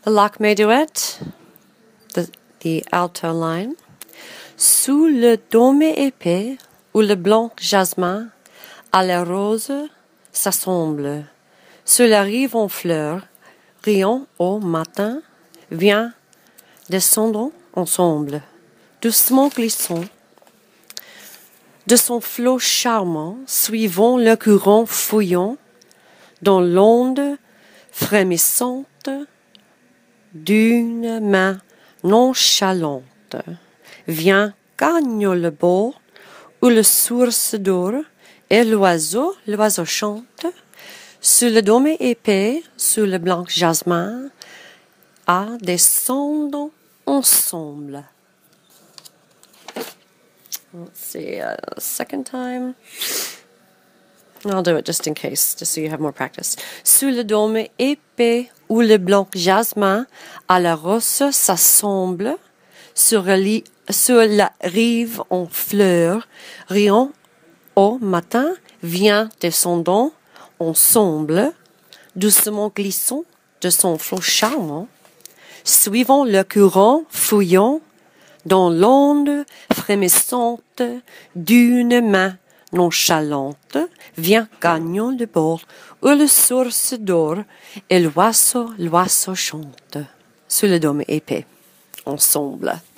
The Lakmé duet, the alto line. Sous le dôme épais où le blanc jasmin à la rose s'assemble, sur la rive en fleurs, riant au matin, vient descendant ensemble, doucement glissant, de son flot charmant, suivant le courant fouillant, dans l'onde frémissante d'une main nonchalante, vient gagne le bord où le source dort, et l'oiseau chante, sur le dôme épais, sous le blanc jasmin, à descendant ensemble. Let's see, second time. I'll do it just in case, just so you have more practice. Sous le dôme épais où le blanc jasmin à la rose s'assemble, sur la rive en fleurs, riant au matin, vient descendant ensemble, doucement glissant de son flot charmant, suivant le courant fouillant, dans l'onde frémissante d'une main nonchalante, vient gagnant le bord où le source dort, et l'oiseau chante, sous le dôme épais, ensemble.